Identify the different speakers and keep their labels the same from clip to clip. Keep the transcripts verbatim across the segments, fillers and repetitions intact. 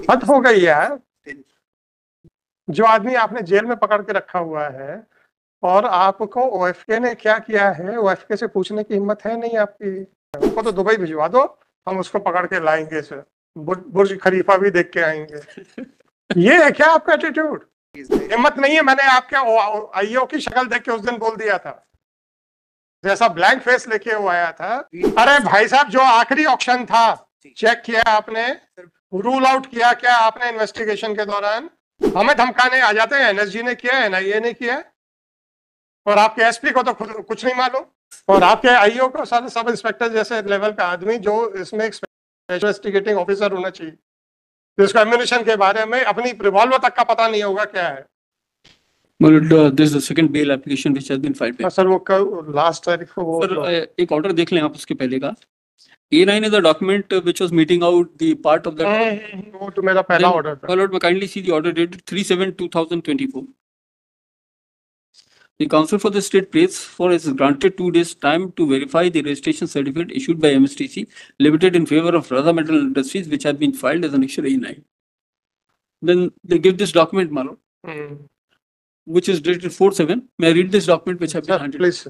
Speaker 1: हद हो गई यार। जो आदमी आपने जेल में पकड़ के रखा हुआ है और आपको ओएफके ने क्या किया है, ओएफके से पूछने की हिम्मत है नहीं आपकी। हमको तो दुबई भिजवा दो, हम उसको पकड़ के लाएंगे सर, बुर्ज खलीफा भी देख के आएंगे। ये है क्या आपका एटीट्यूड? हिम्मत नहीं है। मैंने आपके आईओ की शक्ल देख के उस दिन बोल दिया था, जैसा ब्लैंक फेस लेके वो आया था। अरे भाई साहब, जो आखिरी ऑप्शन था चेक किया आपने, रूल आउट किया क्या आपने इन्वेस्टिगेशन के दौरान? हमें धमकाने आ जाते हैं, एनएसजी ने किया, एनआईए ने किया, और आपके एसपी को तो खुद कुछ नहीं मालूम, और आपके आईओ को सारे सब इंस्पेक्टर जैसे लेवल का आदमी जो इसमें इन्वेस्टिगेटिंग ऑफिसर होना चाहिए, जिसको एम्यूनिशन के बारे में अपनी रिवॉल्वर तक का पता नहीं होगा क्या है।
Speaker 2: Well, uh, this is the second bail application which has been filed.
Speaker 1: Sir वो कल लास्ट तारीख को वो
Speaker 2: सर एक ऑर्डर देख लें आप उसके पहले का। A nine is a document which was meeting out the part of that.
Speaker 1: वो तो मेरा पहला ऑर्डर था।
Speaker 2: My lord, may kindly see the order dated three seven two thousand twenty-four. The counsel for the state prays for is granted two days time to verify the registration certificate issued by M S T C Limited in favor of Radha Metal Industries, which has been filed as an issue A nine. Then they give this document, my lord, mm. which is dated four seven. May I read this document which has been handed?
Speaker 1: Please.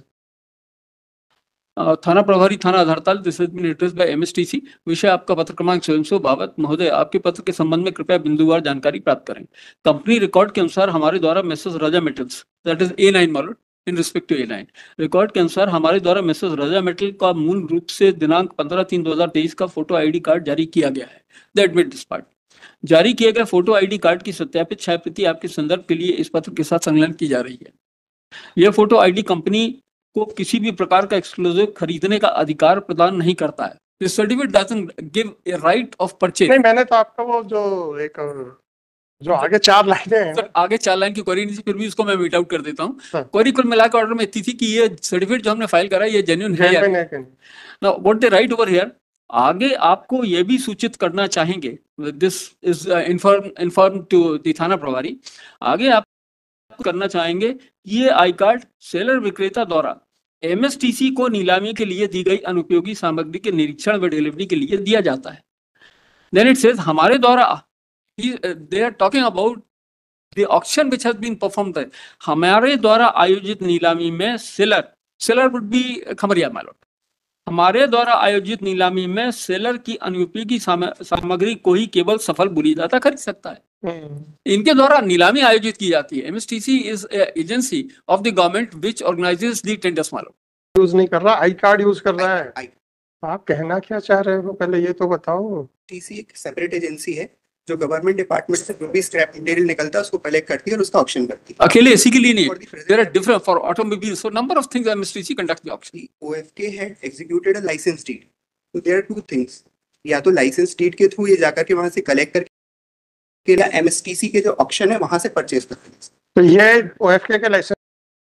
Speaker 2: Uh, थाना प्रभारी थाना Adhartal, this has been address by MSTC. विषय आपका पत्र क्रमांक स्वयं सौ बावत। महोदय, आपके पत्र के संबंध में कृपया बिंदुवार जानकारी प्राप्त करें। कंपनी रिकॉर्ड के अनुसार हमारे द्वारा Mrs Raja metals, that is a nine मालूम, in respect to a nine, record के अनुसार हमारे द्वारा मिसेस राजा मेटल का मूल रूप से दिनांक पंद्रह तीन दो हजार तेईस का फोटो आईडी कार्ड जारी किया गया है। The admit this part. जारी किए गए फोटो आईडी कार्ड की सत्यापित छाया प्रति आपके संदर्भ के लिए इस पत्र के साथ संलग्न की जा रही है। यह फोटो आईडी कंपनी को किसी भी प्रकार का एक्सक्लूसिव खरीदने का अधिकार प्रदान नहीं करता है। This certificate doesn't give a right of purchase.
Speaker 1: नहीं, मैंने तो आपका वो जो एक जो आगे चार लाइनें हैं,
Speaker 2: सर आगे चार लाइन की क्वेरी नहीं थी, फिर भी उसको मैं मीट आउट कर देता हूँ। क्वेरी कुल मिलाकर ऑर्डर में इतनी थी कि ये सर्टिफिकेट जो हमने फाइल करा है ये जेन्युइन है या नहीं। Now what they right over here, आगे आपको ये भी सूचित करना चाहेंगे, this is inform inform to the थाना प्रभारी, आगे आप करना चाहेंगे कि ये आई कार्ड सेलर विक्रेता द्वारा एमएसटीसी को नीलामी के लिए दी गई अनुपयोगी सामग्री के निरीक्षण व डिलीवरी के लिए दिया जाता है। देन इट सेज हमारे द्वारा, they are talking about the auction which has been performed, हमारे द्वारा आयोजित नीलामी में seller seller would be Khamaria मालूम, हमारे द्वारा आयोजित नीलामी में सेलर की अनुपयोगी सामग्री को ही केवल सफल बुरीदाता खरीद सकता है। इनके द्वारा नीलामी आयोजित की जाती है। MSTC is agency of the government which organises the tenders. मालूम
Speaker 1: यूज नहीं कर रहा, आई कार्ड यूज कर रहा है। I, आप कहना क्या चाह रहे हो पहले ये तो बताओ।
Speaker 3: टीसी एक सेपरेट एजेंसी है जो गवर्नमेंट डिपार्टमेंट से जो भी स्क्रैप मटेरियल निकलता है उसको कलेक्ट करती है और उसका ऑक्शन करती है।
Speaker 2: अकेले इसी के लिए नहीं, there are different for automobiles, so number of things MSTC conduct the auction.
Speaker 3: OFK had executed a licence deed, so there are two things, या तो लाइसेंस डीड के थ्रू ये जाकर के वहां से कलेक्ट करके एमएसटीसी के जो ऑक्शन है वहां से परचेज करते हैं।
Speaker 1: तो ये ओएफके के लाइसेंस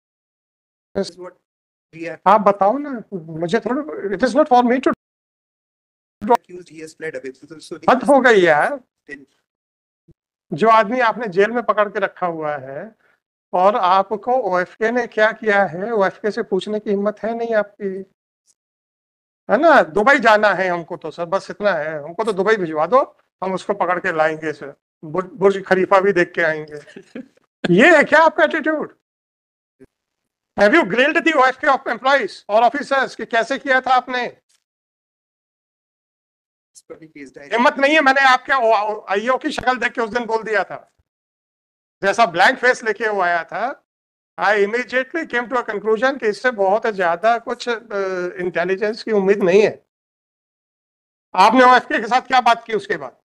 Speaker 1: आप बताओ ना मुझे थोड़ा, it is not for me to. हद हो गई यार। जो आदमी आपने जेल में पकड़ के रखा हुआ है और आपको ओएफके ने क्या किया है, ओएफके से पूछने की हिम्मत है नहीं आपकी, है ना? दुबई जाना है हमको तो सर, बस इतना है, हमको तो दुबई भिजवा दो, हम उसको पकड़ के लाएंगे सर, बुर्ज खलीफा भी देख के आएंगे। ये है क्या आपका attitude? Have you grilled the OFK of employees और ऑफिसर्स कि कैसे किया था आपने? हिम्मत नहीं है। मैंने आपके आईओ की शक्ल देख के उस दिन बोल दिया था, जैसा ब्लैंक फेस लेके वो आया था। I immediately came to a conclusion कि इससे बहुत ज्यादा कुछ इंटेलिजेंस की उम्मीद नहीं है। आपने ओएफके के साथ क्या बात की उसके बाद?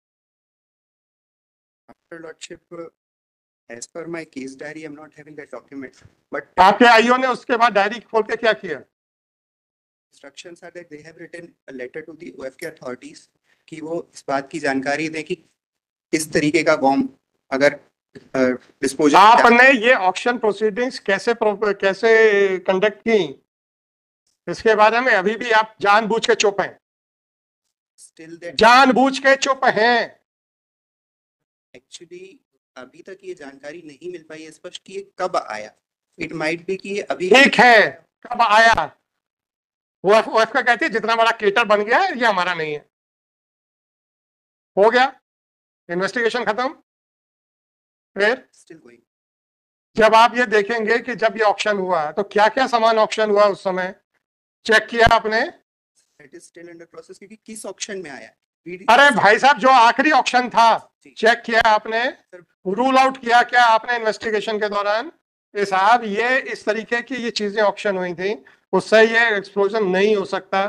Speaker 3: Lordship, as per my case diary, I'm not having that document. But
Speaker 1: आपके आईओ ने उसके बाद डायरी खोल के क्या किया?
Speaker 3: Instructions are that they have written a letter to the O F K authorities कि वो इस बात की जानकारी दें कि इस तरीके का बॉम्ब अगर डिस्पोजल।
Speaker 1: आपने ये ऑक्शन प्रोसीडिंग्स कैसे कैसे कंडक्ट की, इसके बारे में अभी भी आप जानबूझ के चुप हैं।
Speaker 3: Still that
Speaker 1: जानबूझ के चुप हैं।
Speaker 3: एक्चुअली अभी तक ये जानकारी नहीं मिल पाई है स्पष्ट कि ये कब आया। इट माइट बी कि ये अभी
Speaker 1: ठीक है, कब आया वो ओएफके कहती है जितना बड़ा केटर बन गया है ये हमारा नहीं है, हो गया। इन्वेस्टिगेशन खत्म, फिर
Speaker 3: Still going.
Speaker 1: जब आप ये देखेंगे कि जब ये ऑक्शन हुआ तो क्या क्या सामान ऑक्शन हुआ उस समय चेक किया आपने?
Speaker 3: That is still under process क्योंकि किस ऑक्शन में आया है? We-
Speaker 1: अरे भाई साहब, जो आखिरी ऑक्शन था
Speaker 3: जी।
Speaker 1: चेक किया आपने, रूल आउट किया क्या आपने इन्वेस्टिगेशन के दौरान? ये साहब ये इस तरीके की ये चीजें ऑक्शन हुई थी, उससे ये एक्सप्लोजन नहीं हो सकता।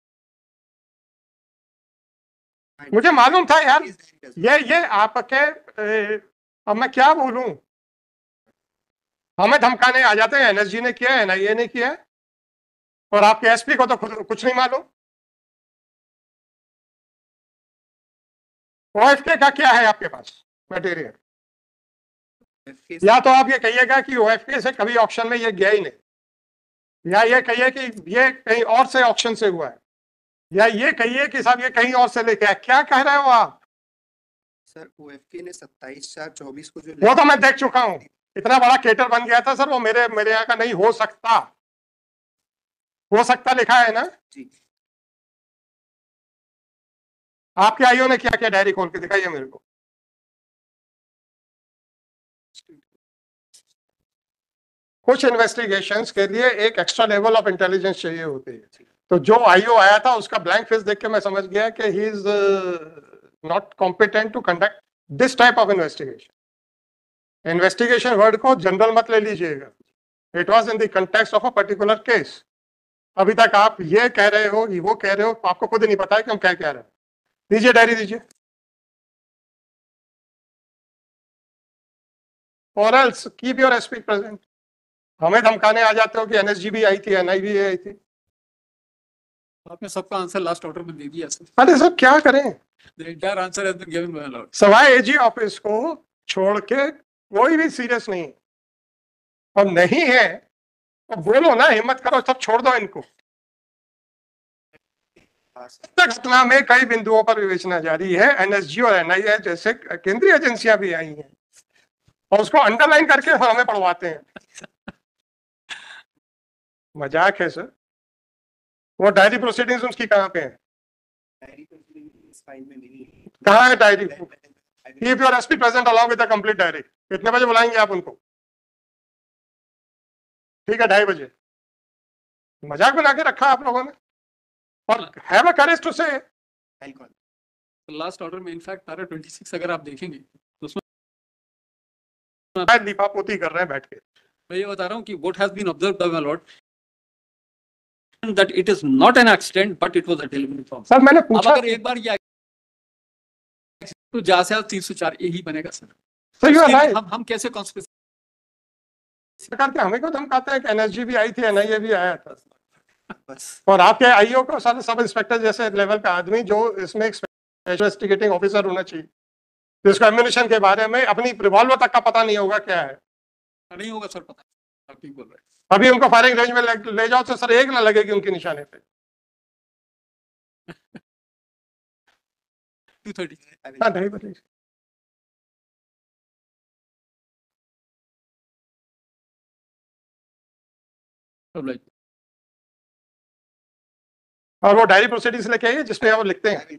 Speaker 1: मुझे मालूम था यार, ये ये आपके ए, अब मैं क्या बोलूं, हमें धमकाने आ जाते हैं, एनएसजी ने किया है, एनआईए ने किया है, और आपके एसपी को तो खुद कुछ नहीं मालूम। ओएफके का क्या है आपके पास मटेरियल? या तो आप ये कहिएगा कि ओएफके से कभी ऑक्शन में ये गया ही नहीं, या ये कहिए कि ये कहीं और से ऑक्शन से हुआ है, या ये कहिए कि साहब ये कहीं और से लेके आया। क्या कह रहे हो आप?
Speaker 3: सर ओएफके ने सत्ताईस चार चौबीस को जो
Speaker 1: वो तो मैं देख चुका हूं, इतना बड़ा केटर बन गया था सर, वो मेरे मेरे यहाँ का नहीं हो सकता। हो सकता लिखा है ना?
Speaker 3: जी
Speaker 1: आपके आईओ ने क्या क्या डायरी खोल के दिखाइए मेरे को। कुछ इन्वेस्टिगेशंस के लिए एक एक्स्ट्रा लेवल ऑफ इंटेलिजेंस चाहिए होती है, तो जो आईओ आया था उसका ब्लैंक फेस देख के मैं समझ गया कि he is not competent to conduct this type of investigation. Investigation word को जनरल मत ले लीजिएगा, it was in the context of a particular case. अभी तक आप ये कह रहे हो, वो कह रहे हो, आपको खुद नहीं पता है कि हम क्या कह रहे हैं। दीजिए डायरी दीजिए। और else keep your SP present. हमें धमकाने आ जाते हो कि एनएसजी भी आई थी, एनआई भी आई थी।
Speaker 2: आपने सबका आंसर लास्ट ऑर्डर में दे दिया सर।
Speaker 1: अरे सर क्या करें,
Speaker 2: The entire answer has been given by my lord.
Speaker 1: Sawai AG office को छोड़ के कोई भी सीरियस नहीं है, और नहीं है तो बोलो ना, हिम्मत करो, सब छोड़ दो इनको। घटना में कई बिंदुओं पर विवेचना जारी है। एनएसजी और एनआईए जैसे केंद्रीय एजेंसियां भी आई हैं और उसको अंडरलाइन करके हमें पढ़वाते हैं। मजाक है सर। वो डायरी प्रोसीडिंग्स उसकी कहाँ पे है?
Speaker 3: डायरी इस फाइल में नहीं है।
Speaker 1: कहाँ है diary? Keep your SP present along with the complete diary. कितने बजे बुलाएंगे आप उनको? ठीक है, ढाई बजे। मजाक बना के रखा आप लोगों ने। और have a courage to say.
Speaker 2: Last order में इनफैक्ट पैरा छब्बीस अगर आप देखेंगे तो उसमें
Speaker 1: दीपापोती कर रहे हैं बैठ के।
Speaker 2: मैं ये बता रहा हूँ कि what has been observed by my lord that it is not an accident but it was a deliberate problem.
Speaker 1: Sir मैंने
Speaker 2: अब
Speaker 1: पूछा,
Speaker 2: अगर एक बार ये तो जहाँ से आज तीन सौ चार यही बनेगा sir.
Speaker 1: Sir you are right.
Speaker 2: हम हम कैसे कॉन्स्पिरेसी
Speaker 1: सरकार के हमें क्यों धमकाते हैं कि एनएसजी भी आई थी, एनआईए भी आया था,
Speaker 3: बस
Speaker 1: और आपके आईओ को सारे सब इंस्पेक्टर जैसे लेवल का आदमी जो इसमें इन्वेस्टिगेटिंग ऑफिसर होना चाहिए, जिसको एम्यूनिशन के बारे में अपनी रिवॉल्वर तक का पता नहीं होगा क्या है।
Speaker 2: नहीं होगा सर, पता आप ठीक बोल रहे हैं।
Speaker 1: अभी उनको फायरिंग रेंज में ले, ले जाओ तो सर एक ना लगेगी उनके निशाने पे।
Speaker 2: टू थर्टी
Speaker 1: हाँ ढाई बजे। और वो डायरी प्रोसीडिंग्स लेके आइए जिसमें वो लिखते हैं।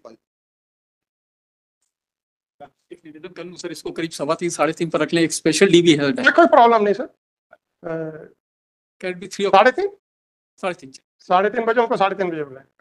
Speaker 2: एक निवेदन कर लूं सर, इसको करीब सवा तीन साढ़े तीन पर रख लें। एक स्पेशल डीबी है,
Speaker 1: कोई प्रॉब्लम नहीं सर।
Speaker 2: कैन बी थ्री
Speaker 1: साढ़े तीन
Speaker 2: साढ़े तीन
Speaker 1: साढ़े तीन बजे उनको साढ़े तीन बजे बुलाएं।